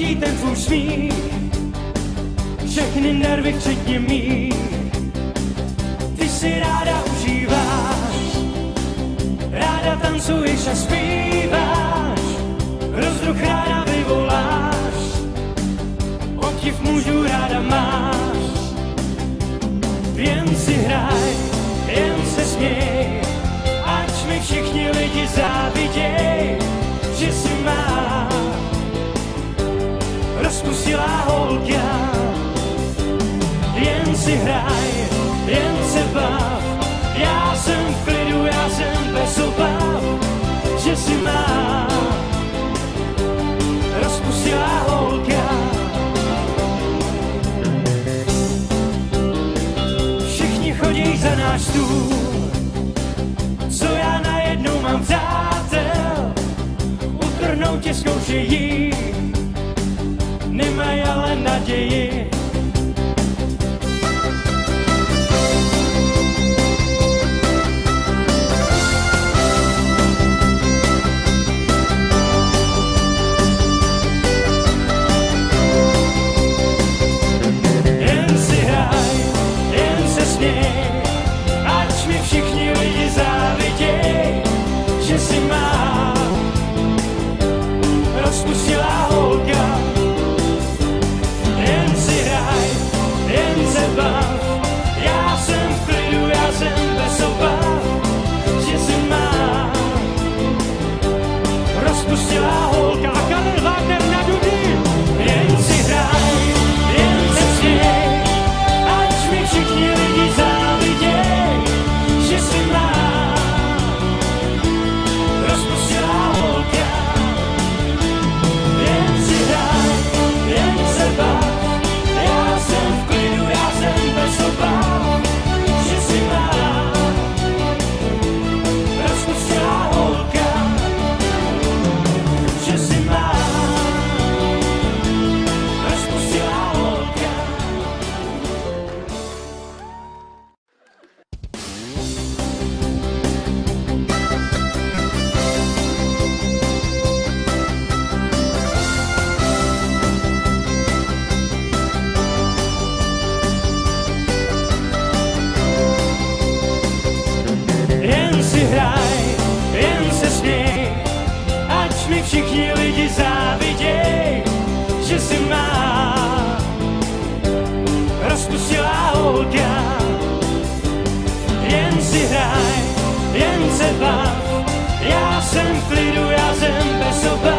chodí ten tvůj smích, všechny nervy včetně mých. Ty si ráda užíváš, ráda tancuješ a zpíváš, rozruch ráda vyvoláš, obdiv mužů ráda máš. Jen si hraj, jen se směj, ať mi všichni lidi záviděj, že si má rozpustilá holka. Jen si hraj, jen se bav, já jsem v klidu, já jsem bez obav, že si má rozpustilá holka. Všichni chodí za náš stůl, co já najednou mám přátel, utrhnout tě zkoušejí, nemají ale naději. Ať mi všichni lidi záviděj, že si má rozpustilá holka. Jen si hraj, jen se bav, já jsem v klidu, já jsem bez obav, že si má rozpustilá holka. A Karel Wagner na dudy. Jen si hraj, jen se směj, ať mi všichni lidi záviděj, že si má rozpustilá holka. Jen si hraj, jen se bav, já jsem v klidu, já jsem bez obav, že si má rozpustilá holka. Že si má rozpustilá holka. Jen si hraj, jen se směj, ať mi všichni lidi záviděj, že si má rozpustilá holka. Jen si hraj, jen se bav, já jsem v klidu, já jsem bez obav,